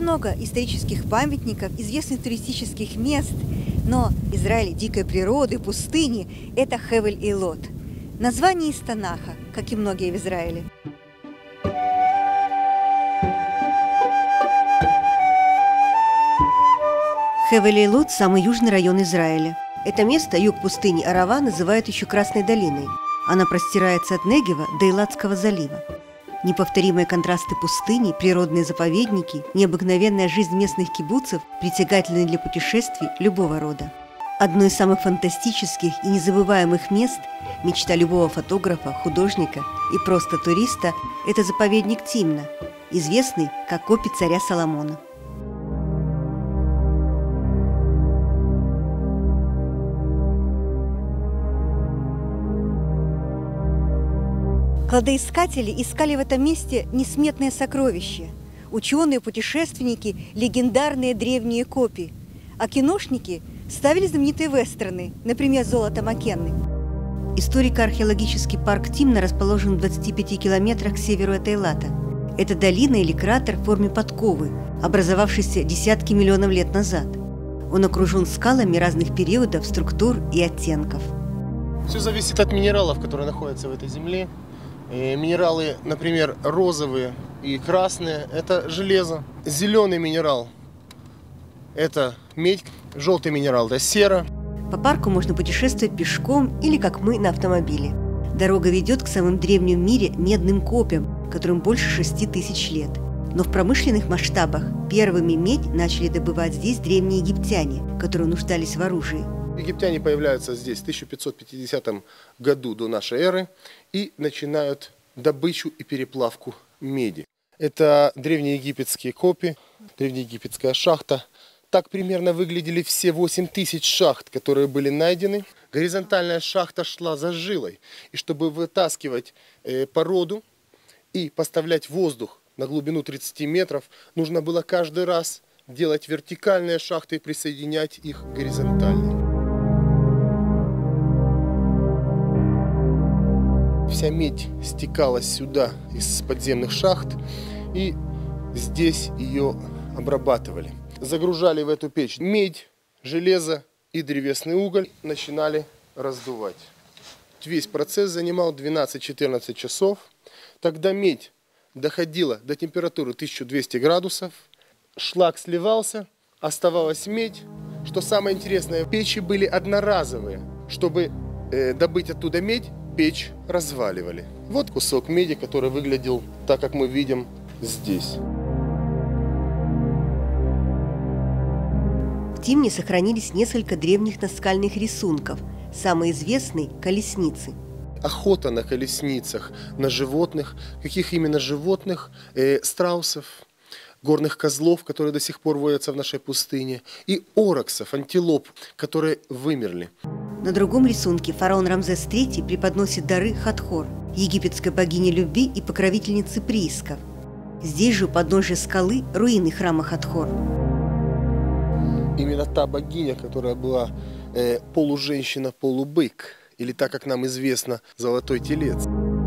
много исторических памятников, известных туристических мест, но Израиль дикой природы, пустыни – это Хевель-Эйлот. Название из Танаха, как и многие в Израиле. Хевель-Эйлот – самый южный район Израиля. Это место, юг пустыни Арава, называют еще Красной долиной. Она простирается от Негева до Эйлатского залива. Неповторимые контрасты пустыни, природные заповедники, необыкновенная жизнь местных кибуцев притягательны для путешествий любого рода. Одно из самых фантастических и незабываемых мест, мечта любого фотографа, художника и просто туриста – это заповедник Тимна, известный как копи царя Соломона. Кладоискатели искали в этом месте несметные сокровища. Ученые, путешественники – легендарные древние копии. А киношники ставили знаменитые вестерны, например, «Золото Маккенны». Историко-археологический парк Тимна расположен в 25 километрах к северу от Эйлата. Это долина или кратер в форме подковы, образовавшийся десятки миллионов лет назад. Он окружен скалами разных периодов, структур и оттенков. Все зависит от минералов, которые находятся в этой земле. Минералы, например, розовые и красные – это железо. Зеленый минерал – это медь. Желтый минерал – это сера. По парку можно путешествовать пешком или, как мы, на автомобиле. Дорога ведет к самым древним в мире медным копьям, которым больше 6000 лет. Но в промышленных масштабах первыми медь начали добывать здесь древние египтяне, которые нуждались в оружии. Египтяне появляются здесь в 1550 году до нашей эры и начинают добычу и переплавку меди. Это древнеегипетские копи, древнеегипетская шахта. Так примерно выглядели все 8000 шахт, которые были найдены. Горизонтальная шахта шла за жилой. И чтобы вытаскивать породу и поставлять воздух на глубину 30 метров, нужно было каждый раз делать вертикальные шахты и присоединять их к горизонтальной. Вся медь стекалась сюда из подземных шахт, и здесь ее обрабатывали. Загружали в эту печь медь, железо и древесный уголь, начинали раздувать. Весь процесс занимал 12-14 часов. Тогда медь доходила до температуры 1200 градусов, шлак сливался, оставалась медь. Что самое интересное, печи были одноразовые. Чтобы добыть оттуда медь, печь разваливали. Вот кусок меди, который выглядел так, как мы видим здесь. В Тимне сохранились несколько древних наскальных рисунков. Самый известный – колесницы. Охота на колесницах, на животных. Каких именно животных? Страусов, горных козлов, которые до сих пор водятся в нашей пустыне, и ороксов, антилоп, которые вымерли. На другом рисунке фараон Рамзес III преподносит дары Хатхор, египетской богине любви и покровительницы приисков. Здесь же у подножия скалы руины храма Хатхор. Именно та богиня, которая была полуженщина, полубык, или так, как нам известно, золотой телец.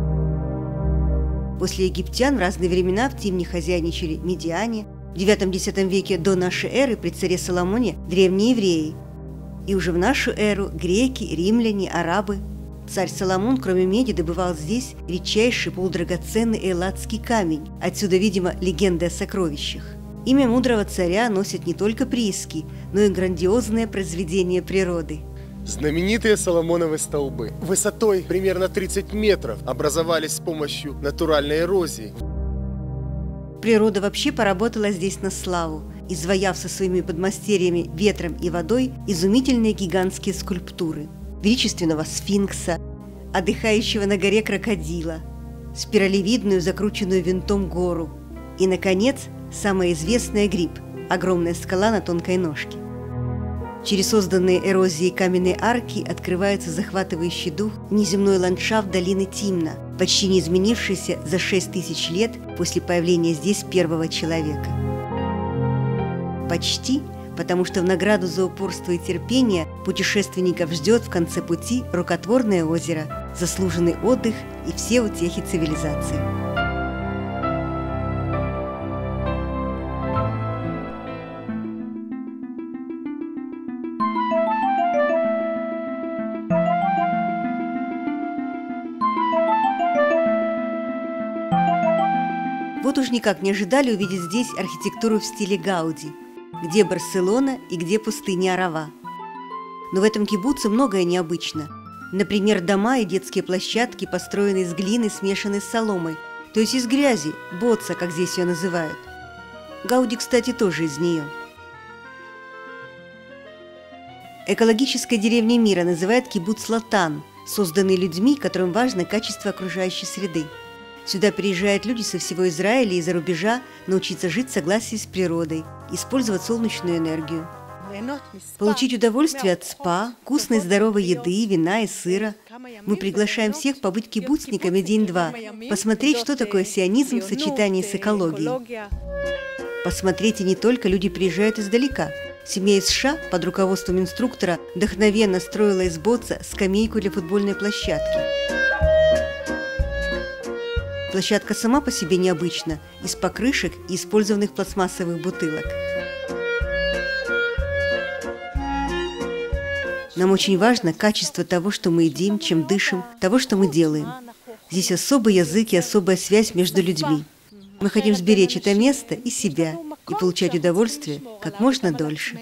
После египтян в разные времена в Тимне хозяйничали медиане, в IX-X веке до нашей эры при царе Соломоне древние евреи. И уже в нашу эру греки, римляне, арабы. Царь Соломон, кроме меди, добывал здесь редчайший полудрагоценный эйлатский камень. Отсюда, видимо, легенда о сокровищах. Имя мудрого царя носит не только прииски, но и грандиозное произведение природы. Знаменитые Соломоновы столбы высотой примерно 30 метров образовались с помощью натуральной эрозии. Природа вообще поработала здесь на славу, изваяв со своими подмастерьями ветром и водой изумительные гигантские скульптуры величественного сфинкса, отдыхающего на горе крокодила, спиралевидную, закрученную винтом гору и, наконец, самая известная гриб – огромная скала на тонкой ножке. Через созданные эрозией каменные арки открывается захватывающий дух неземной ландшафт долины Тимна, почти не изменившийся за 6000 лет после появления здесь первого человека. Почти, потому что в награду за упорство и терпение путешественников ждет в конце пути рукотворное озеро, заслуженный отдых и все утехи цивилизации. уж никак не ожидали увидеть здесь архитектуру в стиле Гауди. Где Барселона и где пустыня Арава. Но в этом кибуце многое необычно. Например, дома и детские площадки построены из глины, смешанной с соломой, то есть из грязи, боца, как здесь ее называют. Гауди, кстати, тоже из нее. Экологической деревней мира называют кибуц Латан, созданный людьми, которым важно качество окружающей среды. Сюда приезжают люди со всего Израиля и из-за рубежа научиться жить в согласии с природой, использовать солнечную энергию. Получить удовольствие от спа, вкусной здоровой еды, вина и сыра. Мы приглашаем всех побыть кибуцниками день-два, посмотреть, что такое сионизм в сочетании с экологией. Посмотрите, не только люди приезжают издалека. Семья из США под руководством инструктора вдохновенно строила из боца скамейку для футбольной площадки. Площадка сама по себе необычна, из покрышек и использованных пластмассовых бутылок. Нам очень важно качество того, что мы едим, чем дышим, того, что мы делаем. Здесь особый язык и особая связь между людьми. Мы хотим сберечь это место и себя, и получать удовольствие как можно дольше.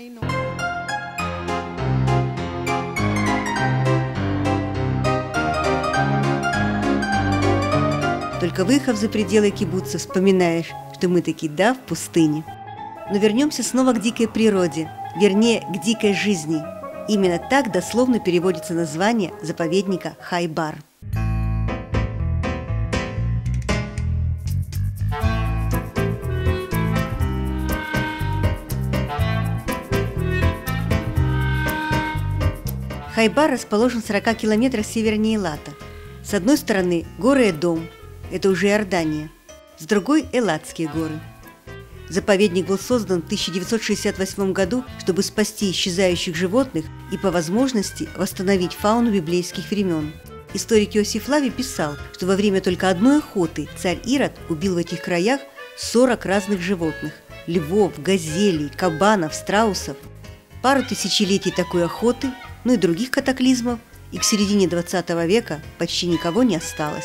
Только выехав за пределы кибуца, вспоминаешь, что мы таки в пустыне. Но вернемся снова к дикой природе, вернее, к дикой жизни. Именно так дословно переводится название заповедника Хай-Бар. Хай-Бар расположен в 40 километрах севернее Элата. С одной стороны горы Эдом, это уже Иордания, с другой – Элатские горы. Заповедник был создан в 1968 году, чтобы спасти исчезающих животных и, по возможности, восстановить фауну библейских времен. Историк Иосиф Флавий писал, что во время только одной охоты царь Ирод убил в этих краях 40 разных животных – львов, газелей, кабанов, страусов. Пару тысячелетий такой охоты, ну и других катаклизмов, и к середине 20 века почти никого не осталось.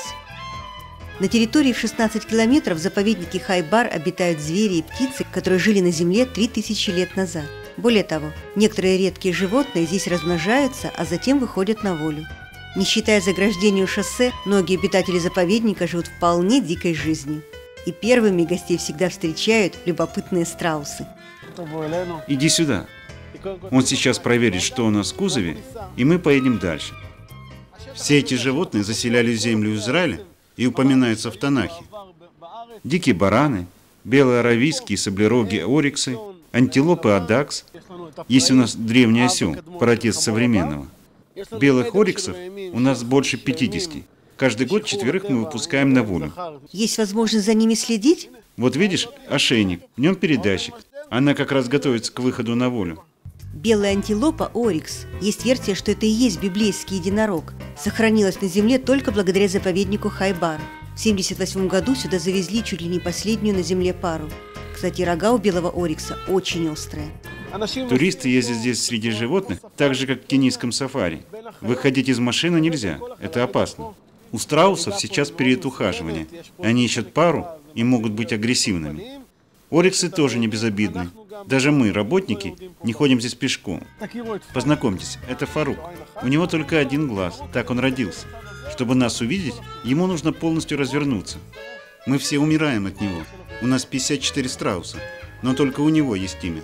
На территории в 16 километров в заповеднике Хай-Бар обитают звери и птицы, которые жили на земле 3000 лет назад. Более того, некоторые редкие животные здесь размножаются, а затем выходят на волю. Не считая заграждения у шоссе, многие обитатели заповедника живут вполне дикой жизнью. И первыми гостей всегда встречают любопытные страусы. Иди сюда. Он сейчас проверит, что у нас в кузове, и мы поедем дальше. Все эти животные заселяли землю Израиля и упоминаются в Танахе. Дикие бараны, белые аравийские саблероги ориксы, антилопы адакс. Есть у нас древний осел, праотец современного. Белых ориксов у нас больше 50. Каждый год 4 мы выпускаем на волю. Есть возможность за ними следить? Вот видишь, ошейник, в нем передатчик. Она как раз готовится к выходу на волю. Белая антилопа орикс. Есть версия, что это и есть библейский единорог. Сохранилась на земле только благодаря заповеднику Хай-Бар. В 1978 году сюда завезли чуть ли не последнюю на земле пару. Кстати, рога у белого орикса очень острые. Туристы ездят здесь среди животных, так же, как в кенийском сафари. Выходить из машины нельзя, это опасно. У страусов сейчас период ухаживания. Они ищут пару и могут быть агрессивными. Ориксы тоже не безобидны. Даже мы, работники, не ходим здесь пешком. Познакомьтесь, это Фарук. У него только один глаз, так он родился. Чтобы нас увидеть, ему нужно полностью развернуться. Мы все умираем от него. У нас 54 страуса, но только у него есть имя.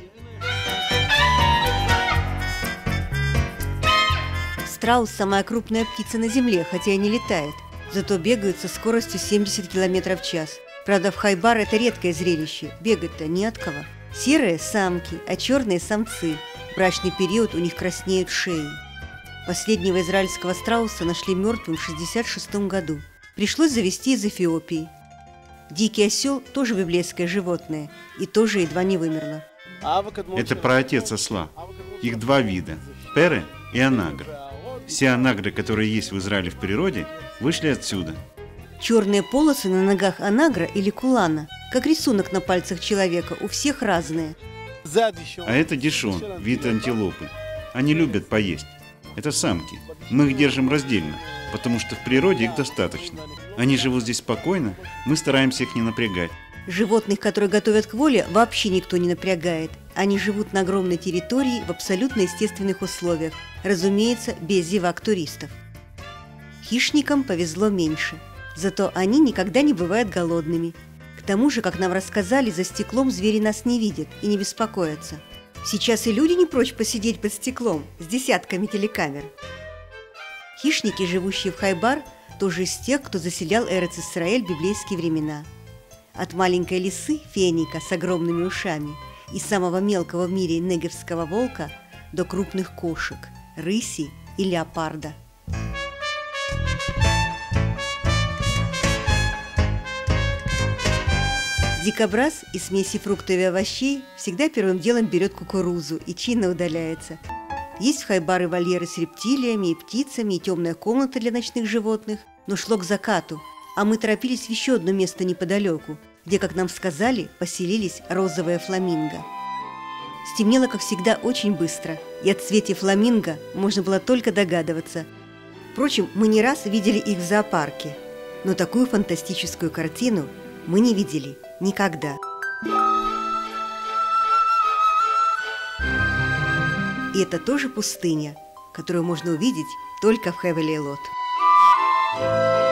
Страус – самая крупная птица на земле, хотя и не летает. Зато бегают со скоростью 70 км в час. Правда, в Хай-Бар это редкое зрелище. Бегать-то не от кого. Серые – самки, а черные – самцы. В брачный период у них краснеют шеи. Последнего израильского страуса нашли мертвым в 1966 году. Пришлось завезти из Эфиопии. Дикий осел – тоже библейское животное, и тоже едва не вымерло. Это праотец осла. Их 2 вида – пере и анагр. Все анагры, которые есть в Израиле в природе, вышли отсюда. Черные полосы на ногах анагра или кулана, как рисунок на пальцах человека, у всех разные. А это дишон, вид антилопы. Они любят поесть. Это самки. Мы их держим раздельно, потому что в природе их достаточно. Они живут здесь спокойно, мы стараемся их не напрягать. Животных, которые готовят к воле, вообще никто не напрягает. Они живут на огромной территории в абсолютно естественных условиях, разумеется, без зевак туристов. Хищникам повезло меньше, зато они никогда не бывают голодными. К тому же, как нам рассказали, за стеклом звери нас не видят и не беспокоятся. Сейчас и люди не прочь посидеть под стеклом с десятками телекамер. Хищники, живущие в Хайбар, тоже из тех, кто заселял Эрец-Исраэль в библейские времена. От маленькой лисы, феника с огромными ушами, и самого мелкого в мире негевского волка до крупных кошек, рыси и леопарда. Дикобраз из смеси фруктов и овощей всегда первым делом берет кукурузу и чинно удаляется. Есть в Хайбаре вольеры с рептилиями и птицами, и темная комната для ночных животных, но шло к закату, а мы торопились в еще одно место неподалеку, где, как нам сказали, поселились розовые фламинго. Стемнело, как всегда, очень быстро, и о цвете фламинго можно было только догадываться. Впрочем, мы не раз видели их в зоопарке, но такую фантастическую картину мы не видели никогда. И это тоже пустыня, которую можно увидеть только в Хевель-Эйлот.